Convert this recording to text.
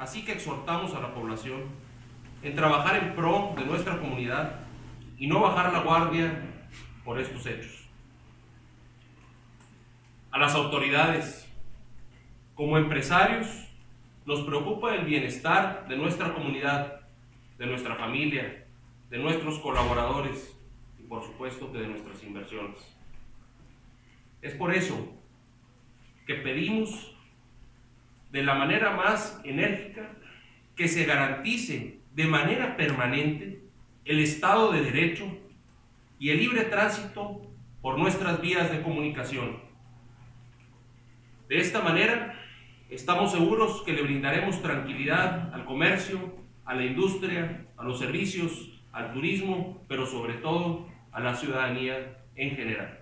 Así que exhortamos a la población en trabajar en pro de nuestra comunidad y no bajar la guardia por estos hechos. A las autoridades, como empresarios, nos preocupa el bienestar de nuestra comunidad, de nuestra familia, de nuestros colaboradores y por supuesto que de nuestras inversiones. Es por eso que pedimos de la manera más enérgica que se garantice de manera permanente el Estado de Derecho y el libre tránsito por nuestras vías de comunicación. De esta manera, estamos seguros que le brindaremos tranquilidad al comercio, a la industria, a los servicios, al turismo, pero sobre todo a la ciudadanía en general.